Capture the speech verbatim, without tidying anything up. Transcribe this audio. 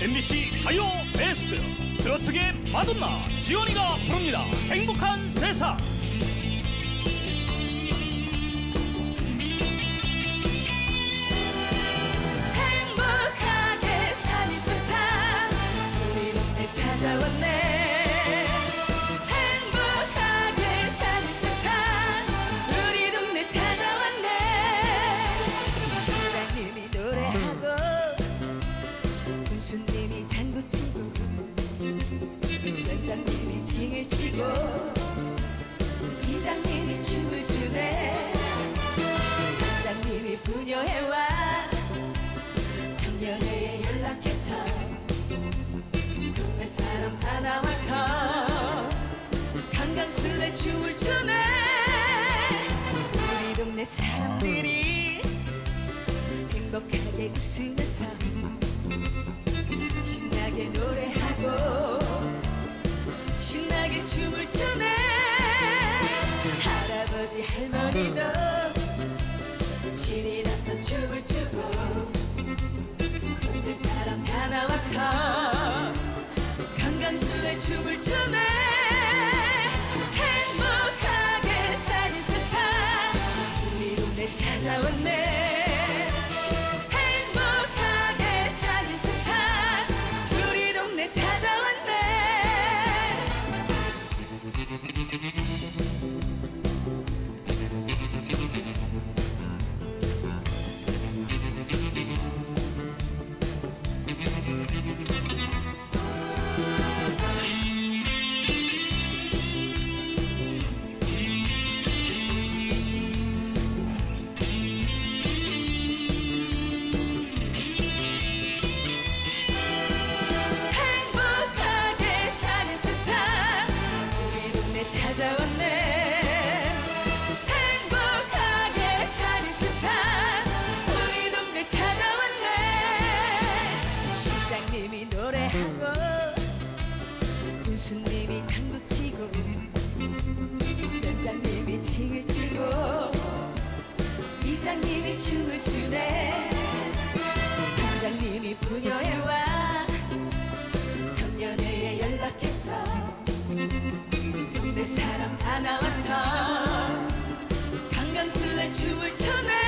엠비씨 가요 베스트 트로트계 마돈나 지원이가 부릅니다. 행복한 세상. 행복하게 사는 세상 우리 동네 찾아왔네. 행복하게 사는 세상 우리 동네 찾아왔네. 시장님이 노래하고 군수님이 장구치고 원장님이 징을 치고 이장님이 춤을 추네. 원장님이 부녀회와 청년회에 연락해서 동네 사람 다 나와서 강강술래 춤을 추네. 우리 동네 사람들이 행복하게 웃으면서 신나게 노래하고 신나게 춤을 추네. 할아버지 할머니도 신이 나서 춤을 추고 동네 사람 다 나와서 강강술래 춤을 추네. 행복하게 사는 세상 우리 동네 찾아왔네. 행복하게 사는 세상 우리 동네 찾아왔네. 행복하게 사는 세상 우리 동네 찾아왔네. 행복하게 사는 세상 우리 동네 찾아왔네. 시장님이 노래하고 군수님이 장구치고 원장님이 징을 치고 이장님이 춤을 추네. 원장님이 부녀회와 청년회에 연락해서 동네 사람 다 나와서 강강술래 춤을 추네.